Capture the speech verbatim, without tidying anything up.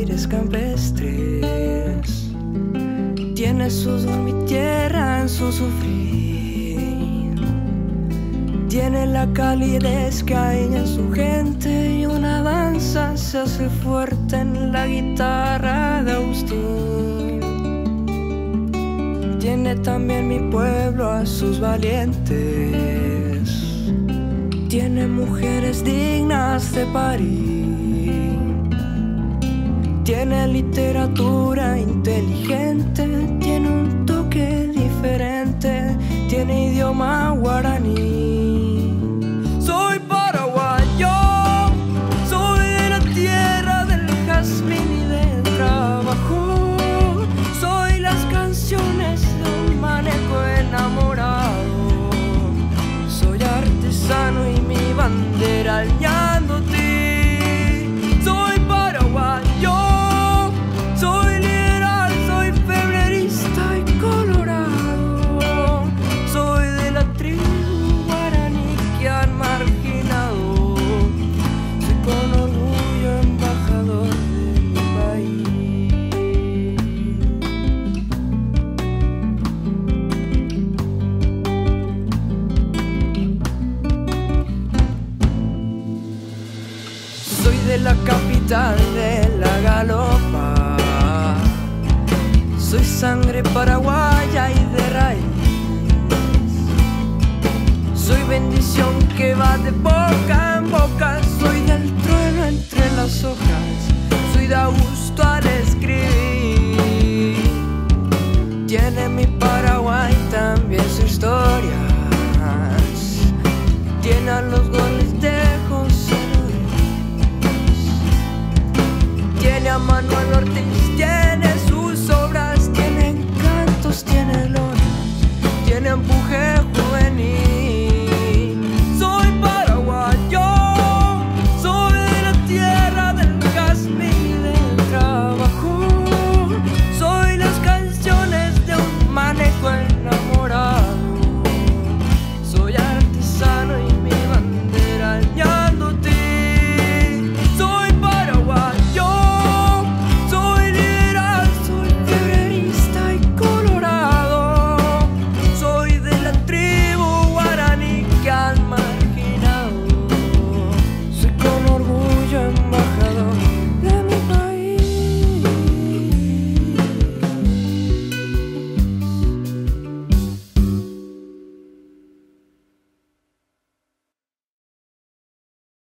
aires campestres, tiene su sudor mi tierra en su sufrir, tiene la calidez que hay en su gente y una danza se hace fuerte en la guitarra de Agustín. Tiene también mi pueblo a sus valientes, tiene mujeres dignas de parir, tiene literatura inteligente, tiene un toque diferente, tiene idioma guaraní. Soy paraguayo, soy de la tierra del jazmín y del trabajo, soy las canciones de un manejo enamorado, soy artesano y mi bandera guiándote. Soy paraguayo, soy liberal, soy febrerista y colorado, soy de la tribu guaraní que han marginado, soy con orgullo embajador de mi país. Soy de la capital de la galopa, soy sangre paraguaya y de raíz, soy bendición que va de boca en boca, soy del trueno entre las hojas, soy de Augusto al escribir. Tiene mi Paraguay también su historia, tiene a los goles de José Luis, tiene a Manuel Ortiz, tiene